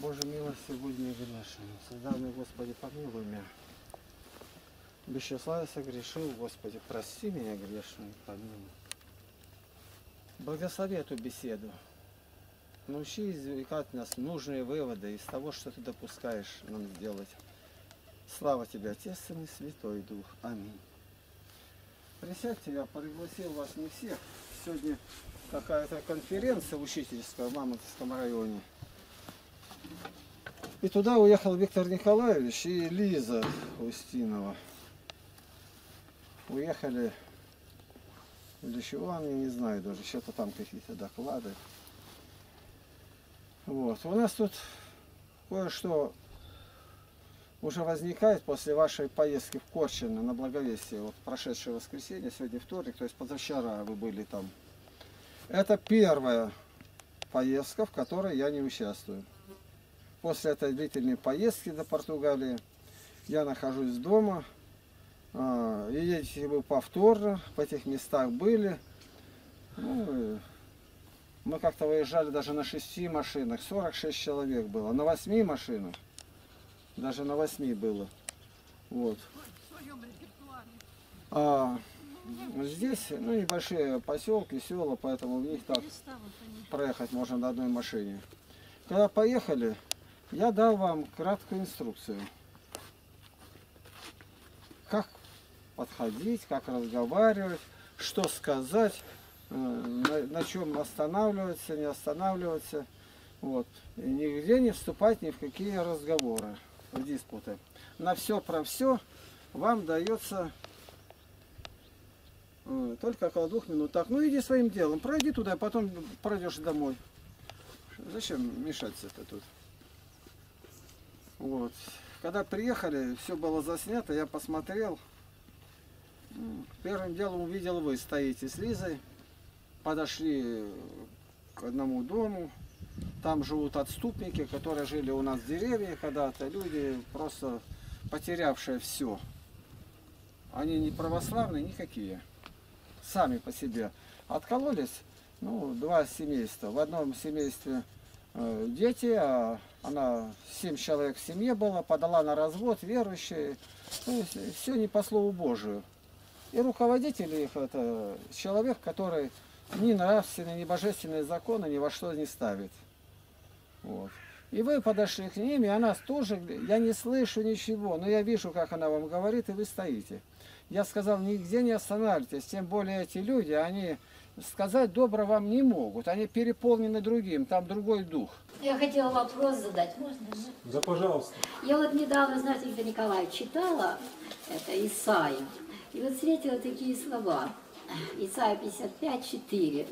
Боже, милости будь мне грешен. Создавный Господи, помилуй меня. Бесчиславие согрешил, Господи, прости меня грешную, помилуй. Благослови эту беседу. Научи извлекать нас нужные выводы из того, что Ты допускаешь нам сделать. Слава Тебе, Отец, Сын и Святой Дух. Аминь. Присядьте, я пригласил вас не всех. Сегодня какая-то конференция учительская в Мамонтовском районе. И туда уехал Виктор Николаевич и Лиза Устинова. Уехали для чего, я не знаю даже, что-то там какие-то доклады. Вот. У нас тут кое-что уже возникает после вашей поездки в Корчино на Благовестие. Вот прошедшее воскресенье, сегодня вторник, то есть позавчера вы были там. Это первая поездка, в которой я не участвую. После этой длительной поездки до Португалии я нахожусь дома. И едете вы повторно, в этих местах были. Ну, мы как-то выезжали даже на 6 машинах, 46 человек было, на 8 машинах, даже на 8 было. Вот. А здесь, ну, небольшие поселки, села, поэтому в них так проехать можно на одной машине. Когда поехали, я дал вам краткую инструкцию. Как подходить, как разговаривать, что сказать, на чем останавливаться, не останавливаться. Вот. И нигде не вступать ни в какие разговоры, в диспуты. На все про все вам дается только около 2 минут. Так, ну иди своим делом, пройди туда, потом пройдешь домой. Зачем мешаться-то тут? Вот. Когда приехали, все было заснято, я посмотрел. Первым делом увидел, вы стоите с Лизой, подошли к одному дому, там живут отступники, которые жили у нас в деревне когда-то, люди просто потерявшие все. Они не православные никакие, сами по себе. Откололись, ну, 2 семейства. В одном семействе дети, а она 7 человек в семье было, подала на развод, верующие, ну, все не по слову Божию. И руководитель их это человек, который ни нравственные, ни божественные законы ни во что не ставит. Вот. И вы подошли к ним, и она тоже, я не слышу ничего, но я вижу, как она вам говорит, и вы стоите. Я сказал, нигде не останавливайтесь, тем более эти люди, они сказать добро вам не могут, они переполнены другим, там другой дух. Я хотела вопрос задать, можно? Да, пожалуйста. Я вот недавно, знаете, Виктор Николаевич, читала это Исаию, и вот встретила такие слова. Исайя 55:4.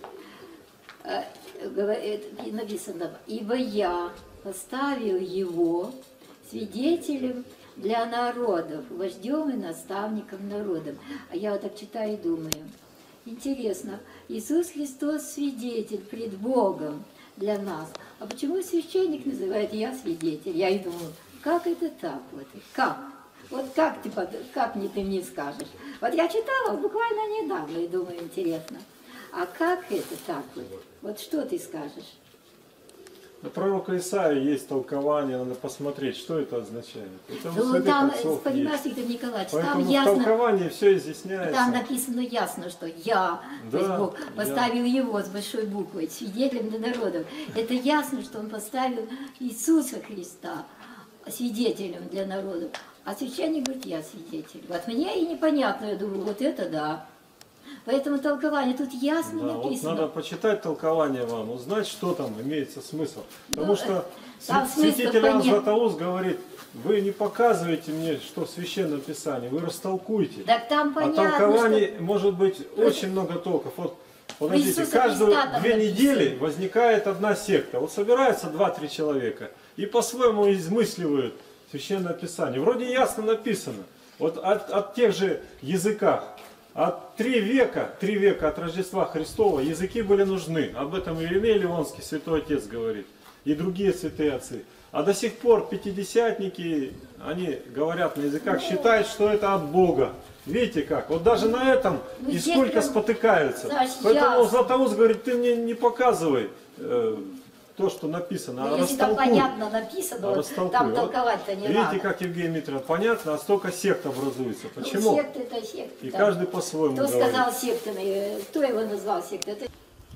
Написано, ибо я поставил его свидетелем для народов, вождем и наставником народом. А я вот так читаю и думаю, интересно, Иисус Христос свидетель пред Богом для нас. А почему священник называет «я свидетель»? Я и думаю, как это так? Вот, как? Вот как ты мне скажешь? Вот я читала буквально недавно и думаю, интересно, а как это так вот? Вот что ты скажешь? У пророка Исаии есть толкование, надо посмотреть, что это означает. Это Ну там, понимаешь, Виктор Николаевич, поэтому там ясно, в толковании все изъясняется. там написано ясно, что я, Да, то есть Бог, поставил его с большой буквой, свидетелем для народов. Это ясно, что он поставил Иисуса Христа свидетелем для народов. А священник говорит, я свидетель. Вот мне и непонятно, я думаю, вот это да. Поэтому толкование тут ясно Да, написано. вот надо почитать толкование вам, узнать, что там имеется смысл. Потому что там святитель Иоанн понятно. Златоуст говорит, вы не показываете мне, что в Священном Писании, вы растолкуйте. Так там понятно, а толкований может быть очень много толков. Вот, подождите, Иисуса каждые Христа там 2 недели написано. возникает одна секта. Вот собираются 2-3 человека и по-своему измысливают Священное Писание. Вроде ясно написано. Вот от тех же языках. От 3 века от Рождества Христова языки были нужны. Об этом Ириней Ливонский, Святой Отец, говорит. И другие святые отцы. А до сих пор пятидесятники, они говорят на языках, считают, что это от Бога. Видите как? Вот даже на этом и сколько спотыкаются. Поэтому Златоуст говорит, ты мне не показывай то, что написано, Ну, а если там растолкуй. понятно написано, вот, Растолкуй. там Вот толковать-то не видите, надо. как Евгения Дмитриевна, понятно, а столько сект образуется. Ну, Почему? секты это секты. И да. каждый по-своему Кто говорит. сказал сектами? Кто его назвал сектой? Это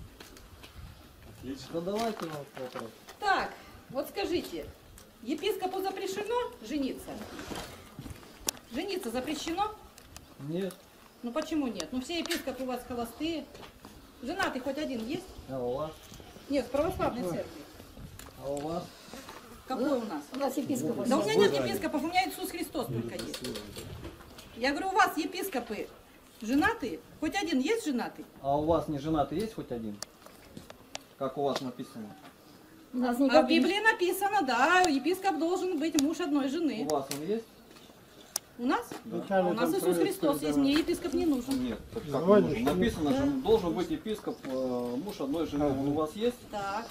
Задавайте нам вопрос. Так, вот скажите, епископу запрещено жениться? Жениться запрещено? Нет. Ну почему нет? Ну все епископы у вас холостые. Женатый хоть один есть? А у вас? Нет, в православной церкви. А у вас? Какой у нас? у нас епископ. Да у меня нет епископов, у меня Иисус Христос только есть. Я говорю, у вас епископы женатые? Хоть один есть женатый? А у вас не женатый есть хоть один? Как у вас написано? У нас А в никак не- Библии написано, да, епископ должен быть муж одной жены. У вас он есть? У нас? А у нас Иисус Христос есть, мне епископ не нужен. Нет. Так как нужен? Написано же, должен быть епископ, муж одной жены. Он у вас есть? Так.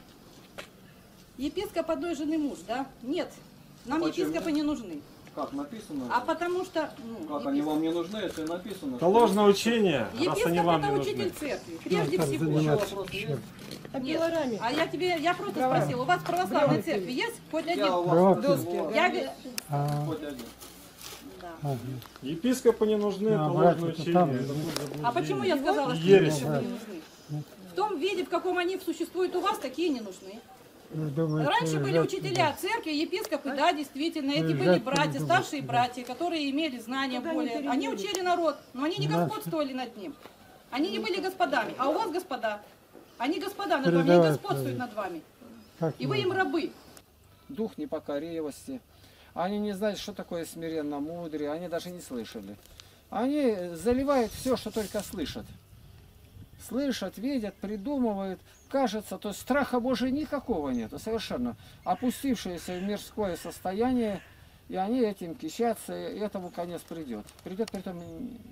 Епископ одной жены муж, да? Нет, нам Почему? епископы не нужны. Как написано? А потому что... Как они вам не нужны, если написано? Это ложное учение, раз Епископ они вам это не учитель нужны. церкви, прежде всего. Вопрос есть? Нет. А я просто спросила, у вас в православной церкви есть хоть один? Я у вас Я... хоть один. Да. Епископы не нужны, это ложное учение. это А почему я сказала, что Ересь. епископы не нужны? В том виде, в каком они существуют у вас, такие не нужны. Раньше были учителя церкви, епископы, да, действительно, эти были братья, старшие братья, которые имели знания более. Они учили народ, но они не господствовали над ним. Они не были господами, а у вас господа. Они господа над вами, они господствуют над вами. И вы им рабы. Дух непокоривости. Они не знают, что такое смиренно мудрее, они даже не слышали. Они заливают все, что только слышат. Слышат, видят, придумывают. Кажется, то есть страха Божия никакого нет, совершенно. Опустившиеся в мирское состояние, и они этим кичатся, и этому конец придет. Придет, притом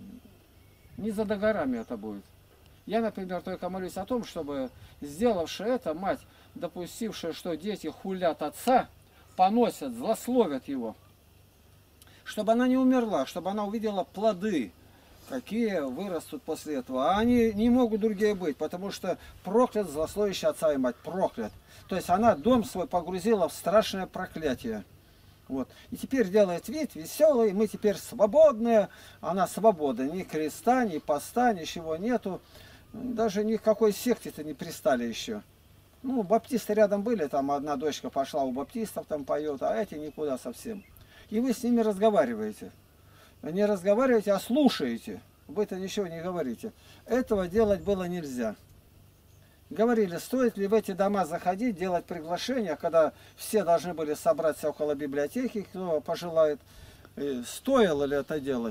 не за догорами это будет. Я, например, только молюсь о том, чтобы, сделавшая это, мать, допустившая, что дети хулят отца, поносят, злословят его, чтобы она не умерла, чтобы она увидела плоды, какие вырастут после этого. А они не могут другие быть, потому что проклят злословящий отца и мать, проклят. То есть она дом свой погрузила в страшное проклятие. Вот. И теперь делает вид веселый, мы теперь свободные. Она свобода, ни креста, ни поста, ничего нету. Даже ни к какой секте-то не пристали еще. Ну, баптисты рядом были, там одна дочка пошла у баптистов, там поет, а эти никуда совсем. И вы с ними разговариваете. Не разговариваете, а слушаете. Вы-то ничего не говорите. Этого делать было нельзя. Говорили, стоит ли в эти дома заходить, делать приглашения, когда все должны были собраться около библиотеки, кто пожелает. Стоило ли это делать?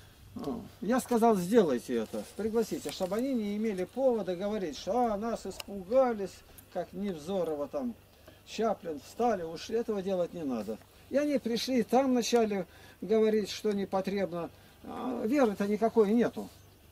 Я сказал, сделайте это, пригласите, чтобы они не имели повода говорить, что нас испугались, как Невзорова там, Чаплин, встали, ушли. Этого делать не надо. И они пришли, там вначале говорить, что не потребно. Веры-то никакой нету.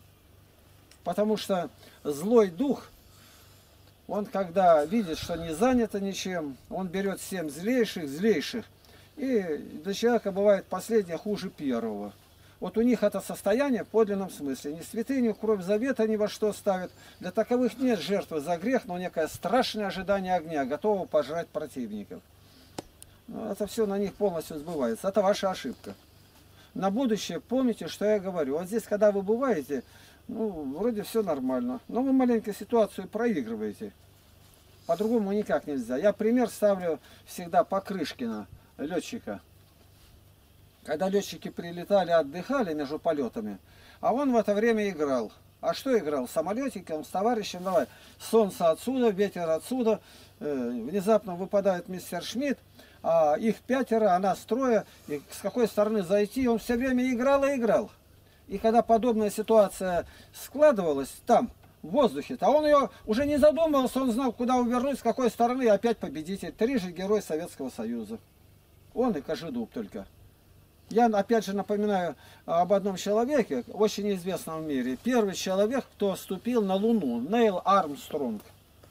Потому что злой дух, он когда видит, что не занято ничем, он берет 7 злейших, и для человека бывает последнее хуже первого. Вот у них это состояние в подлинном смысле. Ни святыню, кровь завета ни во что ставят. Для таковых нет жертвы за грех, но некое страшное ожидание огня, готово пожрать противников. Это все на них полностью сбывается. Это ваша ошибка. На будущее помните, что я говорю. Вот здесь, когда вы бываете, ну, вроде все нормально. Но вы маленько ситуацию проигрываете. По-другому никак нельзя. Я пример ставлю всегда Покрышкина, летчика. Когда летчики прилетали, отдыхали между полетами, а он в это время играл. А что играл? Самолетики, он с товарищем, давай, солнце отсюда, ветер отсюда, внезапно выпадает мистер Шмидт, а их 5, а нас 3, и с какой стороны зайти, он все время играл и играл. И когда подобная ситуация складывалась там, в воздухе, то он ее уже не задумывался, он знал, куда увернуть, с какой стороны, и опять победитель. 3 герой Советского Союза. Он и Кожедуб только. Я опять же напоминаю об одном человеке, очень известном в мире. Первый человек, кто ступил на Луну, Нейл Армстронг.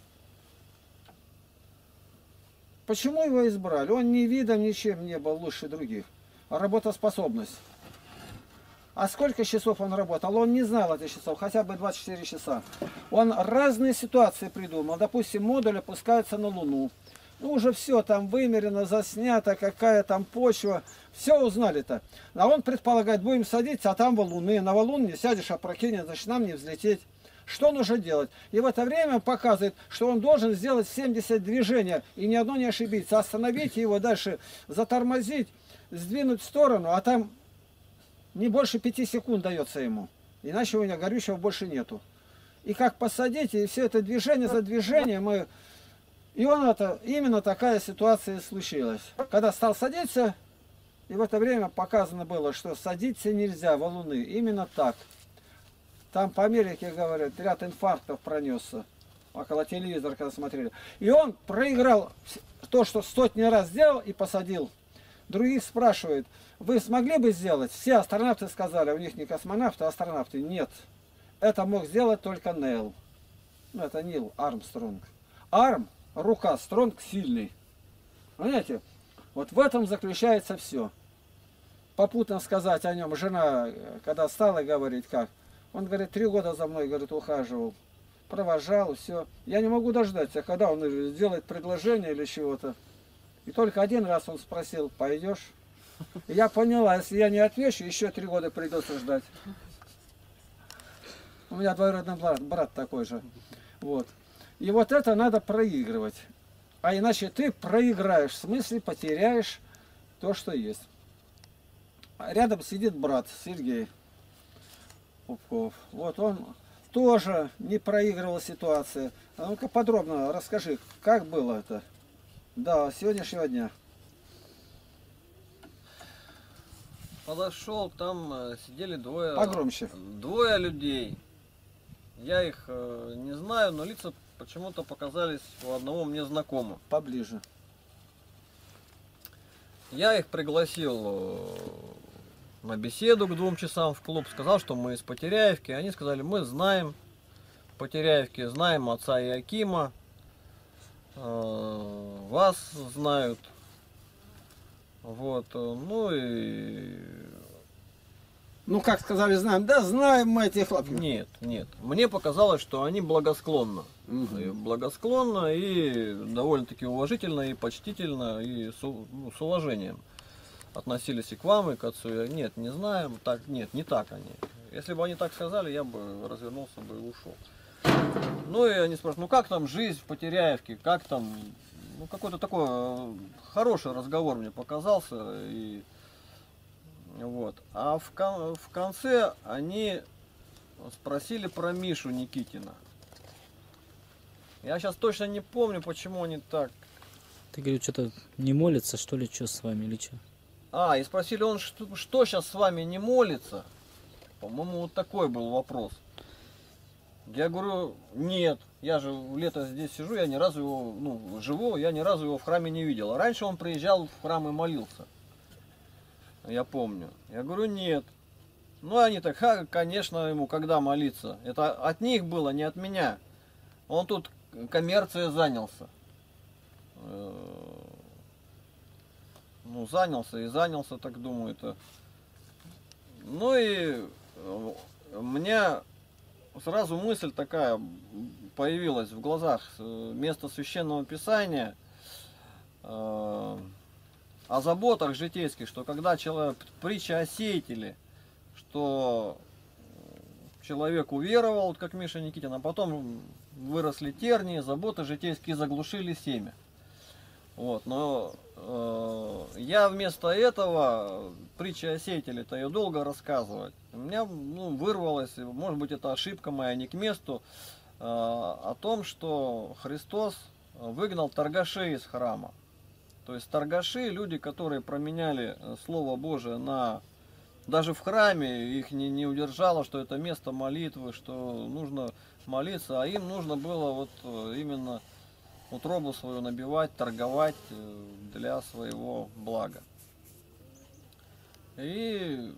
Почему его избрали? Он ни видом, ничем не был лучше других. А работоспособность. А сколько часов он работал? Он не знал этих часов, хотя бы 24 часа. Он разные ситуации придумал. Допустим, модуль опускается на Луну. Ну, уже все там вымерено, заснято, какая там почва. Все узнали-то. А он предполагает, будем садиться, а там валуны. На валун не сядешь, опрокинет, значит, нам не взлететь. Что нужно делать? И в это время он показывает, что он должен сделать 70 движений и ни одно не ошибиться. Остановить его, дальше затормозить, сдвинуть в сторону, а там не больше 5 секунд дается ему. Иначе у него горючего больше нету. И как посадить, и все это движение за движением. И он это, именно такая ситуация и случилась. Когда стал садиться, и в это время показано было, что садиться нельзя валуны. Именно так. Там по Америке, говорят, ряд инфарктов пронесся. Около телевизора, когда смотрели. И он проиграл то, что сотни раз сделал и посадил. Других спрашивают, вы смогли бы сделать? Все астронавты сказали, у них не космонавты, а астронавты. Нет. Это мог сделать только Нейл. Ну, это Нил Армстронг. Арм, рука, Стронг сильный. Понимаете? Вот в этом заключается все. Попутно сказать о нем, жена, когда стала говорить, как. Он говорит, 3 года за мной, говорит, ухаживал, провожал, все. Я не могу дождаться, когда он сделает предложение или чего-то. И только один раз он спросил, пойдешь? И я поняла, если я не отвечу, еще 3 года придется ждать. У меня двоюродный брат такой же. Вот. И вот это надо проигрывать. А иначе ты проиграешь, в смысле потеряешь то, что есть. Рядом сидит брат Сергей Пупков. Вот он тоже не проигрывал ситуацию. А ну-ка подробно расскажи, как было это? Да, с сегодняшнего дня. Подошел, там сидели Погромче. двое людей. Я их не знаю, но лица почему-то показались у одного мне знакомы. Поближе. Я их пригласил на беседу к 2 часам в клуб, сказал, что мы из Потеряевки. Они сказали, мы знаем Потеряевки, знаем отца Иакима, вас знают. Вот, ну и... Ну, как сказали, знаем. Да, знаем мы этих хлопцев. Нет, нет. Мне показалось, что они благосклонно. Угу. И благосклонно и довольно-таки уважительно, и почтительно, и с уважением относились и к вам, и к отцу. Нет, не знаем. Так, нет, не так они. Если бы они так сказали, я бы развернулся бы и ушел. Ну и они спрашивают, ну как там жизнь в Потеряевке, как там... Ну какой-то такой хороший разговор мне показался. И... Вот. А в конце они спросили про Мишу Никитина. Я сейчас точно не помню, почему они так. Ты, говоришь, что-то не молится, что ли, что с вами, или что? А, и спросили, он что сейчас с вами не молится? По-моему, вот такой был вопрос. Я говорю, нет, я же лето здесь сижу, я ни разу его, ну, живу, я ни разу его в храме не видел. А раньше он приезжал в храм и молился. Я помню. Я говорю, нет. Ну, они так, конечно, ему когда молиться? Это от них было, не от меня. Он тут коммерцией занялся. Ну, занялся, так думаю, это. Ну и у меня сразу мысль такая появилась в глазах. Место Священного Писания о заботах житейских, что когда человек, притча о сеятеле, что человек уверовал, вот как Миша Никитин, а потом выросли тернии, заботы житейские заглушили семя. Вот, но я вместо этого, притча о сеятеле-то ее долго рассказывать. У меня вырвалось, может быть это ошибка моя, не к месту, о том, что Христос выгнал торгашей из храма. То есть торгаши, люди, которые променяли Слово Божие на... Даже в храме их не удержало, что это место молитвы, что нужно молиться, а им нужно было вот именно утробу свою набивать, торговать для своего блага. И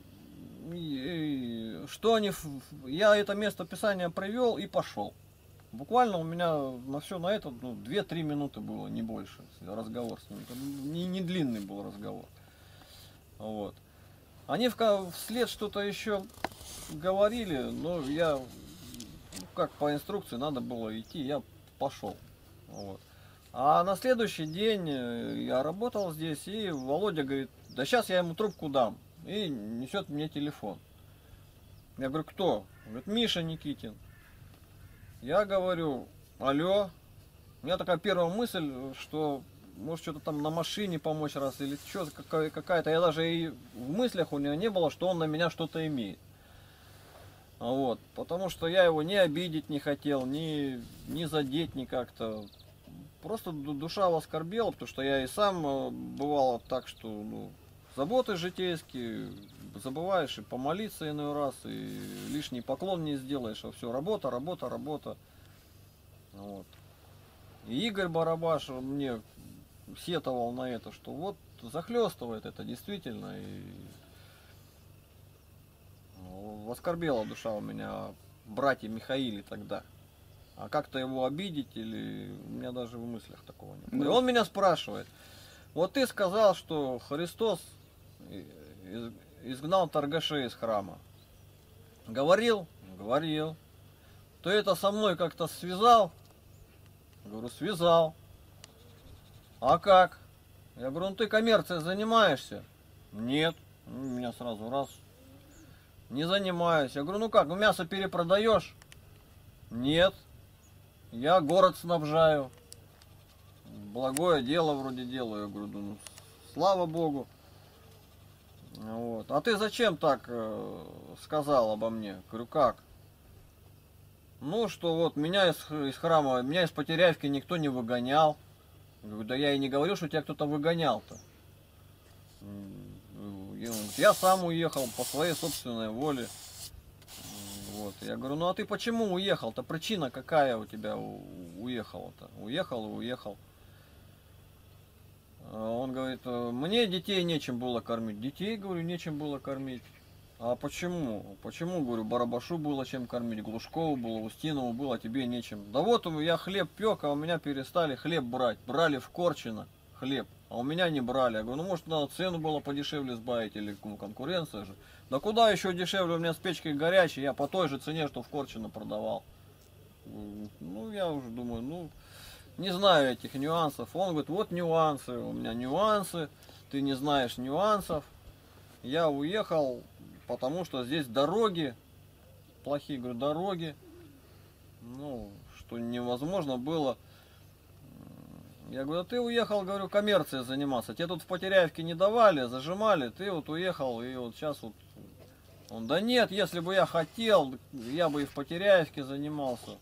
что они... Я это место Писания привел и пошел. Буквально у меня на все на это 2-3 минуты было, не больше, разговор с ним. Не длинный был разговор. Вот. Они вслед что-то еще говорили, но я, как по инструкции надо было идти, я пошел. Вот. А на следующий день я работал здесь, и Володя говорит, да сейчас я ему трубку дам. И несет мне телефон. Я говорю, кто? Он говорит, Миша Никитин. Я говорю, алло. У меня такая первая мысль, что может что-то там на машине помочь раз или что какая-то. Я даже и в мыслях у него не было, что он на меня что-то имеет. Вот. Потому что я его ни обидеть не хотел, ни задеть, ни как-то. Просто душа оскорбела, потому что я и сам бывало так, что заботы житейские, забываешь и помолиться иной раз, и лишний поклон не сделаешь, а все, работа, работа, работа. Вот. И Игорь Барабаш мне сетовал на это, что вот захлестывает это действительно, и оскорбела душа у меня братья Михаиле тогда. А как-то его обидеть или у меня даже в мыслях такого не было. И он меня спрашивает, вот ты сказал, что Христос изгнал торгашей из храма. Говорил? Говорил. Ты это со мной как-то связал? Говорю, связал. А как? Я говорю, ну ты коммерцией занимаешься? Нет. Меня сразу раз. Не занимаюсь. Я говорю, ну как, ну мясо перепродаешь? Нет. Я город снабжаю. Благое дело вроде делаю. Я говорю, ну слава Богу. Вот. А ты зачем так сказал обо мне? Говорю, как? Ну, что вот меня из храма, меня из Потеряевки никто не выгонял. Говорю, да я и не говорил, что тебя кто-то выгонял-то. Я сам уехал по своей собственной воле. Вот. Я говорю, ну а ты почему уехал-то? Причина какая у тебя уехала-то? Уехал и уехал. Он говорит, мне детей нечем было кормить. Детей, говорю, нечем было кормить. А почему? Почему, говорю, Барабашу было чем кормить, Глушкову было, Устинову было, а тебе нечем. Да вот я хлеб пек, а у меня перестали хлеб брать. Брали в Корчино хлеб, а у меня не брали. Я говорю, ну может надо цену было подешевле сбавить, или конкуренция же. Да куда еще дешевле, у меня с печкой горячей, я по той же цене, что в Корчино продавал. Ну я уже думаю, ну не знаю этих нюансов. Он говорит, вот нюансы, у меня нюансы, ты не знаешь нюансов. Я уехал, потому что здесь дороги, плохие, говорю, дороги, ну, что невозможно было. Я говорю, ты уехал, говорю, коммерцией заниматься. Тебе тут в Потеряевке не давали, зажимали, ты вот уехал, и вот сейчас вот. Он, да нет, если бы я хотел, я бы и в Потеряевке занимался.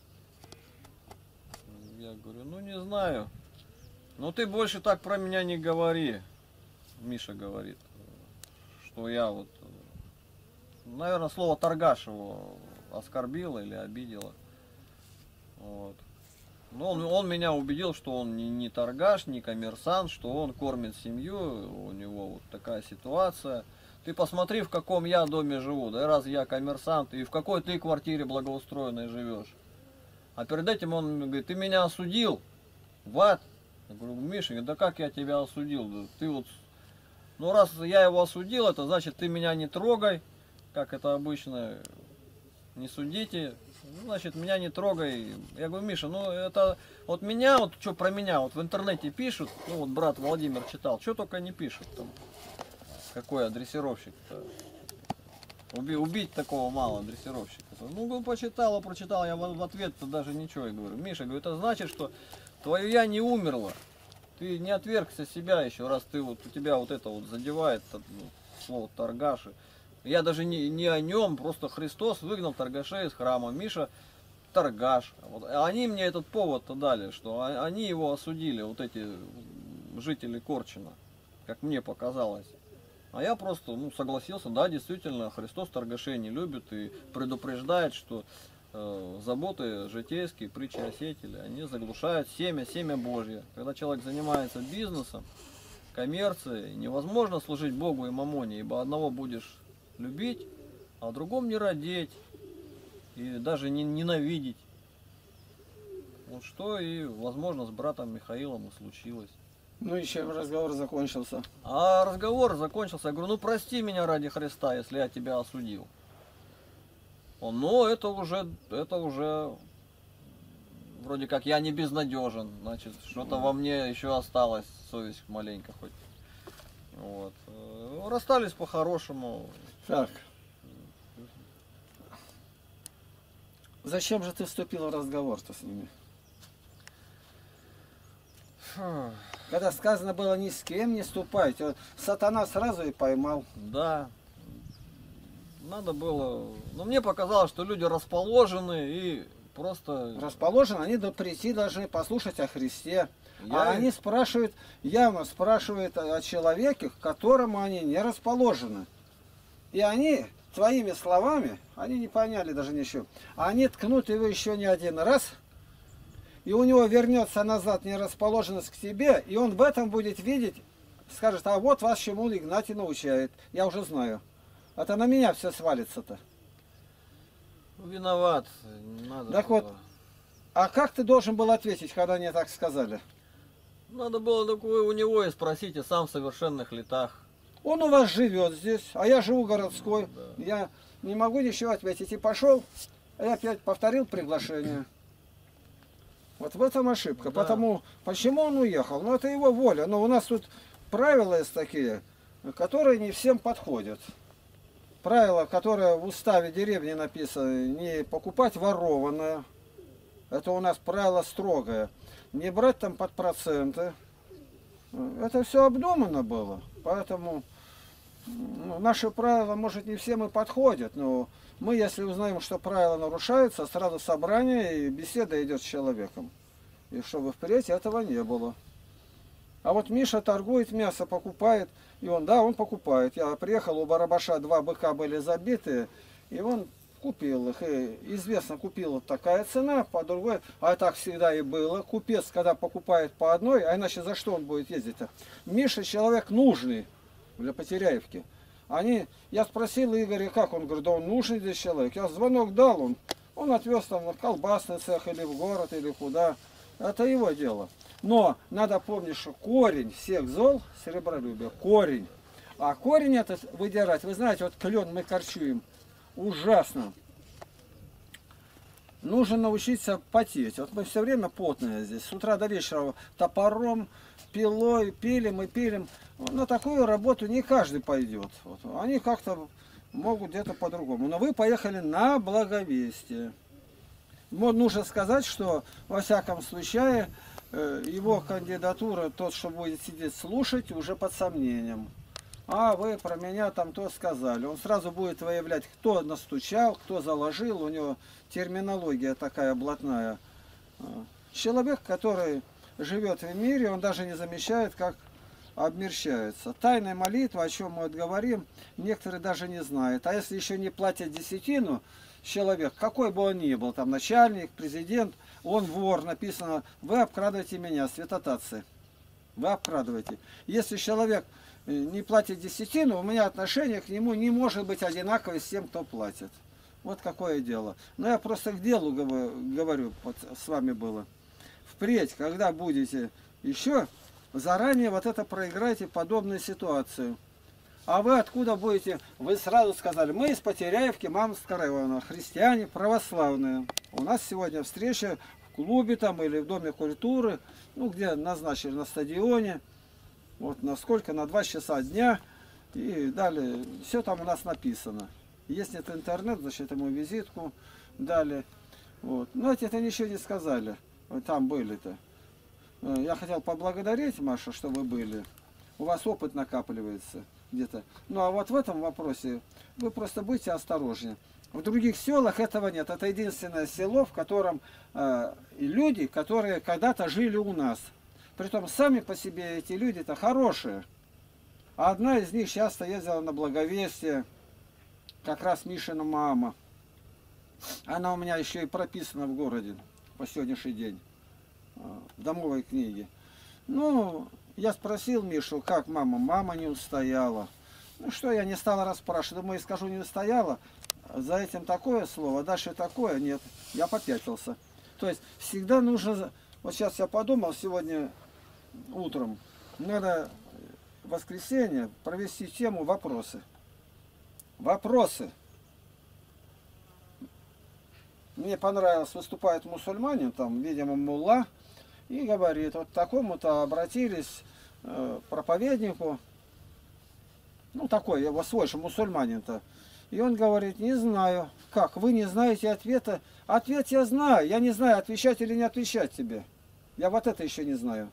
Я говорю, ну не знаю. Ну ты больше так про меня не говори. Миша говорит, что я вот, наверное, слово торгаш его оскорбило или обидело. Вот. Но он меня убедил, что он не торгаш, не коммерсант, что он кормит семью, у него вот такая ситуация. Ты посмотри, в каком я доме живу, да раз я коммерсант, и в какой ты квартире благоустроенной живешь. А перед этим он говорит, ты меня осудил в ад. Я говорю, Миша, да как я тебя осудил? Да ты вот, ну раз я его осудил, это значит ты меня не трогай, как это обычно, не судите. Значит, меня не трогай. Я говорю, Миша, ну это вот меня, вот что про меня, вот в интернете пишут, ну вот брат Владимир читал, что только не пишут там. Какой я дрессировщик-то. Убить такого мало дрессировщика. Ну, почитал, прочитал, я в ответ-то даже ничего и говорю. Миша, говорю, это значит, что твое я не умерло. Ты не отвергся себя еще, раз ты вот, у тебя вот это вот задевает слово торгаши. Я даже не о нем, просто Христос выгнал торгашей из храма. Миша торгаш. Вот, они мне этот повод-то дали, что они его осудили, вот эти жители Корчина, как мне показалось. А я просто согласился, да, действительно, Христос торгашей не любит и предупреждает, что заботы житейские, притчи о сеятеле, они заглушают семя Божье. Когда человек занимается бизнесом, коммерцией, невозможно служить Богу и мамоне, ибо одного будешь любить, а о другом не родить и даже не ненавидеть. Вот что и, возможно, с братом Михаилом и случилось. Ну и чем разговор закончился? А разговор закончился. Я говорю, ну прости меня ради Христа, если я тебя осудил. Он, ну это уже вроде как я не безнадежен. Значит, что-то во мне еще осталось, совесть маленько хоть. Вот. Расстались по-хорошему. Так. Зачем же ты вступил в разговор-то с ними? Фу. Когда сказано было ни с кем не вступайте, вот сатана сразу и поймал. Да. Надо было... Но мне показалось, что люди расположены и просто... Расположены, они прийти должны послушать о Христе. А Я- они спрашивают, явно спрашивают о человеке, к которому они не расположены. И они твоими словами, они не поняли даже ничего, они ткнут его еще не один раз, и у него вернется назад нерасположенность к тебе, и он в этом будет видеть, скажет, а вот вас чему Игнатий научает, я уже знаю. Это на меня все свалится-то. Виноват. Не надо Так было. вот. А как ты должен был ответить, когда они так сказали? Надо было такое у него и спросить, и сам в совершенных летах. Он у вас живет здесь, а я живу городской. Я не могу ничего ответить. И пошел, а я опять повторил приглашение. Вот в этом ошибка. Да. Потому, почему он уехал? Ну, это его воля. Но у нас тут правила есть такие, которые не всем подходят. Правила, которые в уставе деревни написаны, не покупать ворованное. Это у нас правило строгое. Не брать там под проценты. Это все обдумано было. Поэтому ну, наши правила, может, не всем и подходят. Но мы, если узнаем, что правила нарушаются, сразу собрание и беседа идет с человеком. И чтобы впредь этого не было. А вот Миша торгует, мясо покупает. И он, да, он покупает. Я приехал, у Барабаша 2 быка были забитые. И он купил их. И известно, купил вот такая цена, по другой. А так всегда и было. Купец, когда покупает по одной, а иначе за что он будет ездить-то? Миша человек нужный для Потеряевки. Я спросил Игоря, как он, говорит, да он нужный здесь человек. Я звонок дал, он отвез там на колбасный цех или в город, или куда. Это его дело. Но надо помнить, что корень всех зол — серебролюбие. Корень. А корень этот выдирать, вы знаете, вот клен мы корчуем. Ужасно. Нужно научиться потеть. Вот мы все время потные здесь. С утра до вечера топором, пилой пилим и пилим. На такую работу не каждый пойдет. Вот. Они как-то могут где-то по-другому. Но вы поехали на Благовестие. Вот нужно сказать, что во всяком случае его кандидатура, тот, что будет сидеть слушать, уже под сомнением. А вы про меня там то сказали. Он сразу будет выявлять, кто настучал, кто заложил. У него терминология такая блатная. Человек, который живет в мире, он даже не замечает, как обмерщается. Тайная молитва, о чем мы вот говорим, некоторые даже не знают. А если еще не платят десятину, человек, какой бы он ни был, там начальник, президент, он вор, написано, вы обкрадываете меня, святотатцы. Вы обкрадываете. Если человек не платит десятину, у меня отношение к нему не может быть одинаковое с тем, кто платит. Вот какое дело. Но я просто к делу говорю, вот с вами было. Впредь, когда будете еще, заранее вот это проиграйте подобную ситуацию. А вы откуда будете? Вы сразу сказали, мы из Потеряевки, Мамского района, христиане православные. У нас сегодня встреча в клубе там или в Доме культуры, ну где назначили на стадионе. Вот на сколько? На 2 часа дня. И далее, все там у нас написано. Если нет интернет, значит ему визитку дали. Вот. Но это ничего не сказали. Вы там были-то. Я хотел поблагодарить, Маша, что вы были. У вас опыт накапливается где-то. Ну а вот в этом вопросе вы просто будьте осторожнее. В других селах этого нет. Это единственное село, в котором люди, которые когда-то жили у нас. Притом сами по себе эти люди-то хорошие. А одна из них часто ездила на Благовестие. Как раз Мишина мама. Она у меня еще и прописана в городе по сегодняшний день. В домовой книге. Ну, я спросил Мишу, как мама? Мама не устояла. Ну что, я не стала расспрашивать. Думаю, скажу, не устояла. За этим такое слово, дальше такое. Нет, я попятился. То есть всегда нужно... Вот сейчас я подумал сегодня утром. надо в воскресенье провести тему вопросы. Вопросы. Мне понравилось, выступает мусульманин, там, видимо, мулла, и говорит, вот такому-то обратились проповеднику, ну такой, его свой же мусульманин-то. И он говорит, не знаю. Как, вы не знаете ответа? Ответ я знаю, я не знаю, отвечать или не отвечать тебе. Я вот это еще не знаю.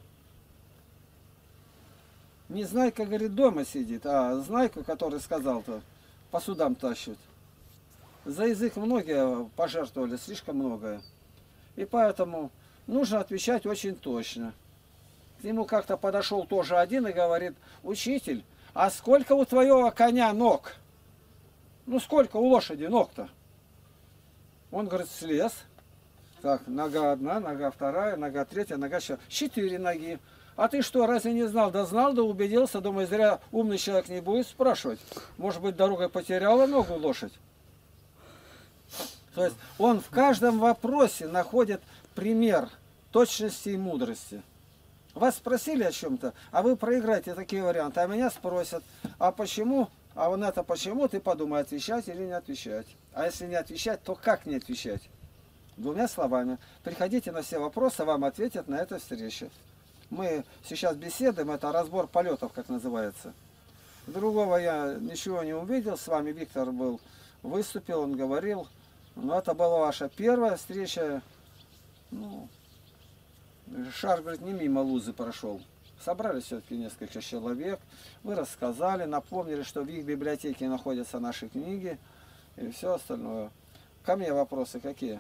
Не Знайка, говорит, дома сидит, а Знайку, который сказал-то, по судам тащит. За язык многие пожертвовали, слишком многое. И поэтому нужно отвечать очень точно. К нему как-то подошел тоже один и говорит, учитель, а сколько у твоего коня ног? Ну сколько у лошади ног-то? Он говорит, слез. Так, нога одна, нога вторая, нога третья, нога еще. 4 ноги. А ты что, разве не знал? Да знал, да убедился. Думаю, зря умный человек не будет спрашивать. Может быть, дорогой потеряла ногу лошадь? То есть он в каждом вопросе находит пример точности и мудрости. Вас спросили о чем-то, а вы проиграете такие варианты. А меня спросят, а почему, а вон это почему, ты подумай, отвечать или не отвечать. А если не отвечать, то как не отвечать? 2 словами. Приходите на все вопросы, вам ответят на этой встрече. Мы сейчас беседуем, это разбор полетов, как называется. Другого я ничего не увидел. С вами Виктор был, выступил, он говорил. Но это была ваша первая встреча. Ну, шар, говорит, не мимо Лузы прошел. Собрались все-таки несколько человек. Вы рассказали, напомнили, что в их библиотеке находятся наши книги и все остальное. Ко мне вопросы какие?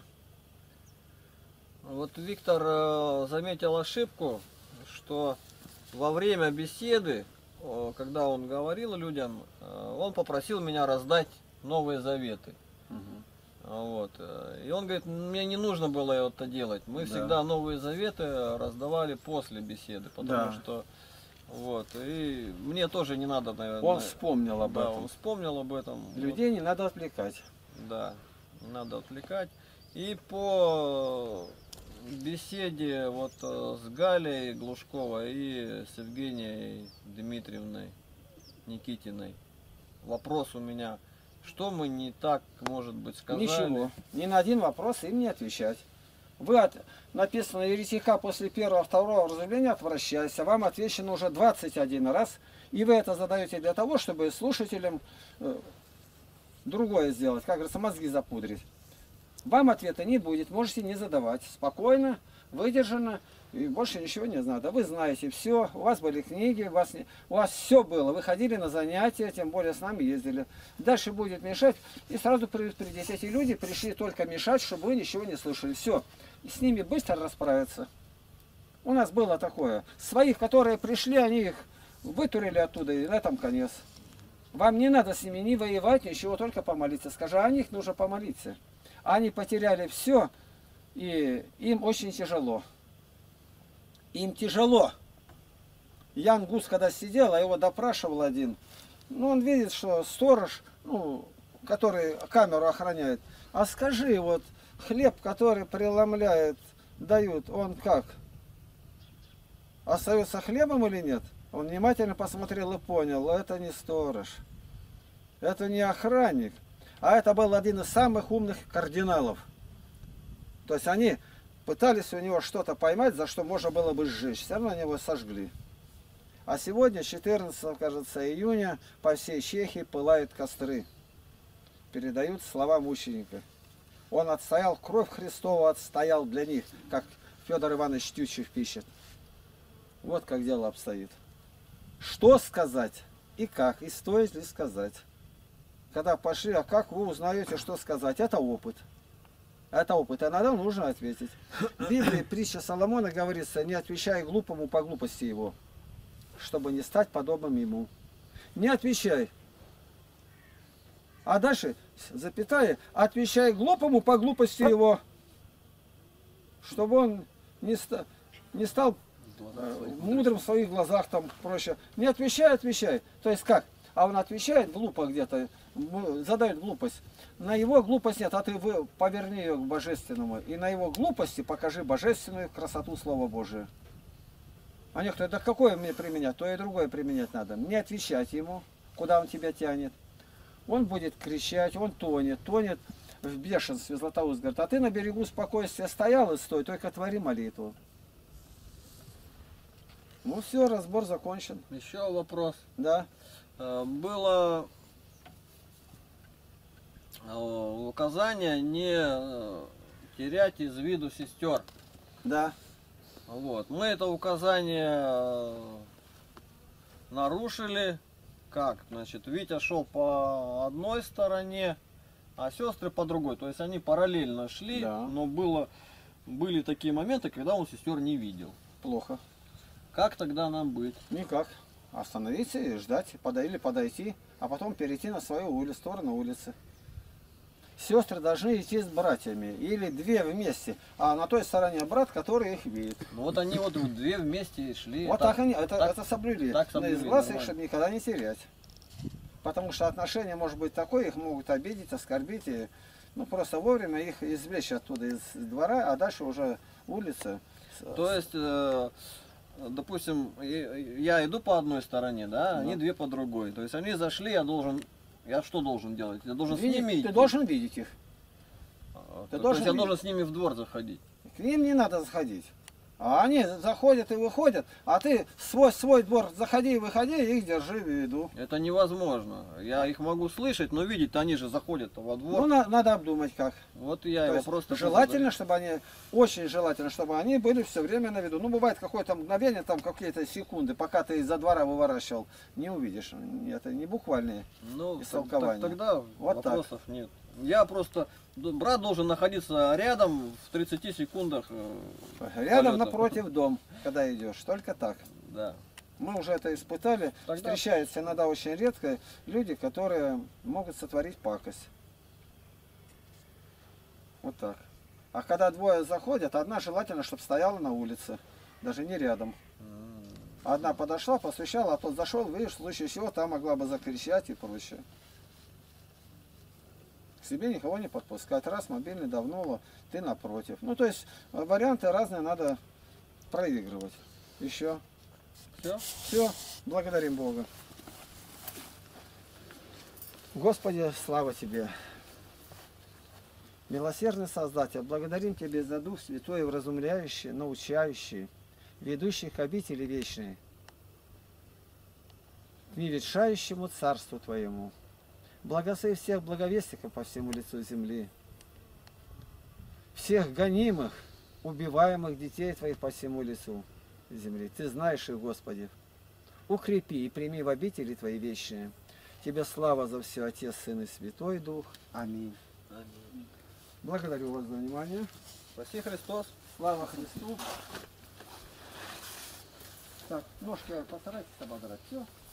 Вот Виктор заметил ошибку, что во время беседы, когда он говорил людям, он попросил меня раздать Новые Заветы. Вот. И он говорит, мне не нужно было это делать. Мы всегда Новые Заветы раздавали после беседы, потому что вот. И мне тоже не надо, наверное. Он вспомнил об этом. Он вспомнил об этом. Людей не надо отвлекать. Да, не надо отвлекать. И по беседе вот с Галей Глушковой и с Евгенией Дмитриевной Никитиной вопрос у меня. Что мы не так, может быть, сказали? Ничего. Ни на один вопрос им не отвечать. Вы от написано еретика после 1-2 разумления отвращайся. Вам отвечено уже 21 раз. И вы это задаете для того, чтобы слушателям другое сделать. Как говорится, мозги запудрить. Вам ответа не будет. Можете не задавать. Спокойно, выдержанно. И больше ничего не надо. Вы знаете все. У вас были книги. У вас все было. Вы ходили на занятия. Тем более с нами ездили. Дальше будет мешать. И сразу предупредить. Эти люди пришли только мешать, чтобы вы ничего не слушали. Все. И с ними быстро расправиться. У нас было такое. Своих, которые пришли, они их вытурили оттуда. И на этом конец. Вам не надо с ними ни воевать, ничего. Только помолиться. Скажи, о них нужно помолиться. Они потеряли все. И им очень тяжело. Им тяжело. Ян Гус, когда сидел, а его допрашивал один, ну, он видит, что сторож, ну, который камеру охраняет, а скажи, вот, хлеб, который преломляет, дают, он как? Остается хлебом или нет? Он внимательно посмотрел и понял, это не сторож, это не охранник, а это был один из самых умных кардиналов. То есть они пытались у него что-то поймать, за что можно было бы сжечь. Все равно они его сожгли. А сегодня, 14, кажется, июня, по всей Чехии пылают костры. Передают слова мученика. Он отстоял, кровь Христова отстоял для них, как Федор Иванович Тютчев пишет. Вот как дело обстоит. Что сказать и как, и стоит ли сказать. Когда пошли, а как вы узнаете, что сказать? Это опыт. Это опыт. А иногда нужно ответить. В Библии притча Соломона говорится, не отвечай глупому по глупости его, чтобы не стать подобным ему. Не отвечай. А дальше, запятая, отвечай глупому по глупости его, чтобы он не стал мудрым в своих глазах, там, проще. Не отвечай, отвечай. То есть как? А он отвечает глупо где-то, задает глупость. На его глупость нет, а ты поверни ее к божественному. И на его глупости покажи божественную красоту Слова Божия. А некоторые, да какое мне применять, то и другое применять надо. Не отвечать ему, куда он тебя тянет. Он будет кричать, он тонет в бешенстве. Златоуст говорит, а ты на берегу спокойствия стоял и стой, только твори молитву. Ну все, разбор закончен. Еще вопрос. Да. Было указание не терять из виду сестер. Да. Вот. Мы это указание нарушили. Как? Значит, Витя шел по одной стороне, а сестры по другой. То есть они параллельно шли, Да. но были такие моменты, когда он сестер не видел. Плохо. Как тогда нам быть? Никак. Остановиться и ждать, или подойти, а потом перейти на свою улицу, сторону улицы. Сестры должны идти с братьями, или две вместе, а на той стороне брат, который их видит. Ну вот они вот две вместе шли. Вот так они, это соблюли. так соблюли, Из глаз их, нормально. чтобы никогда не терять. Потому что отношение может быть такое, их могут обидеть, оскорбить, и, ну просто вовремя их извлечь оттуда из двора, а дальше уже улица. То есть, допустим, я иду по одной стороне, да, они две по другой. То есть они зашли, я что должен делать? Я должен с ними идти. Ты должен видеть их. То должен есть я видеть. должен с ними в двор заходить. К ним не надо заходить. А они заходят и выходят, а ты свой двор заходи и выходи, и их держи в виду. Это невозможно. Я их могу слышать, но видеть они же заходят во двор. Ну, надо обдумать как. Вот я То его есть просто... желательно, чтобы они, очень желательно, чтобы они были все время на виду. Ну, бывает какое-то мгновение, там какие-то секунды, пока ты из-за двора выворачивал, не увидишь. Это не буквальные Ну, истолкования. тогда Вот так. вопросов нет. Я просто... Брат должен находиться рядом в 30 секундах. Рядом полета. напротив дом, когда идешь. Только так. Да. Мы уже это испытали. Тогда- Встречаются иногда очень редко люди, которые могут сотворить пакость. Вот так. А когда двое заходят, одна желательно, чтобы стояла на улице. Даже не рядом. Одна подошла, посвящала, а тот зашел, видишь, в случае чего там могла бы закричать и прочее. К себе никого не подпускать. Раз мобильный давнуло, ты напротив. Ну, то есть варианты разные надо проигрывать. Еще. Все? Все. Благодарим Бога. Господи, слава Тебе. Милосердный Создатель, благодарим Тебя за Дух Святой, вразумляющий, научающий, ведущий к обители вечной, к неветшающему Царству Твоему. Благослови всех благовестников по всему лицу земли, всех гонимых, убиваемых детей Твоих по всему лицу земли. Ты знаешь их, Господи. Укрепи и прими в обители Твои вечные. Тебе слава за все, Отец, Сын и Святой Дух. Аминь. Аминь. Благодарю вас за внимание. Спаси Христос. Слава Христу. Так, ножки постарайтесь ободрать. Все.